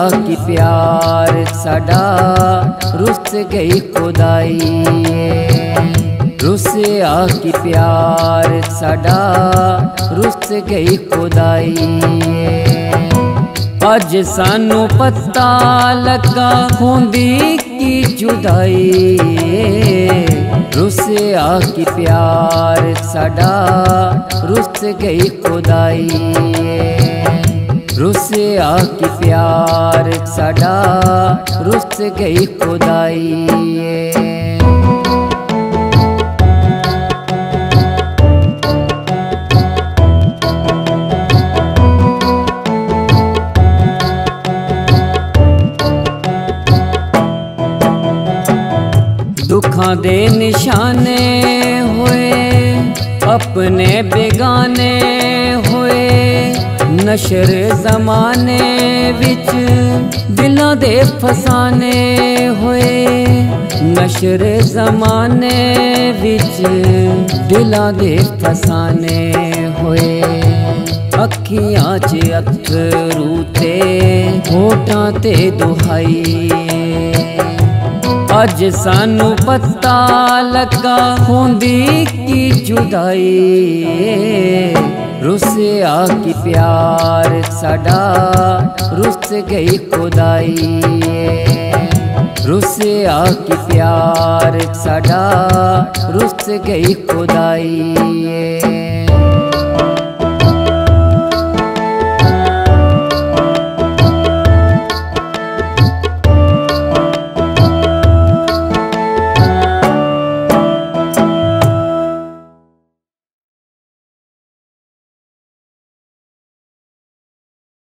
की प्यार साडा रुस गई खुदाई। रुसिया की प्यार साडा रुस गई खुदाई। अज सानू पता लगा होंदी की जुदाई। रुसिया की प्यार साडा रुस गई खुदाई। रुसिया की प्यार साडा रुस गई खुदाई। दुखां दे निशाने होए अपने बेगाने होए। नशर ज़माने विच दिलां दे फसाने होए। नशर ज़माने विच दिलां दे फसाने होए। अखियां च अथरू ते होठां ते दुहाई। अज सानू पता लगा होंदी की जुदाई। रुसिया की प्यार साडा रुस गई खुदाई। रुसिया की प्यार साडा रुस गई खुदाई।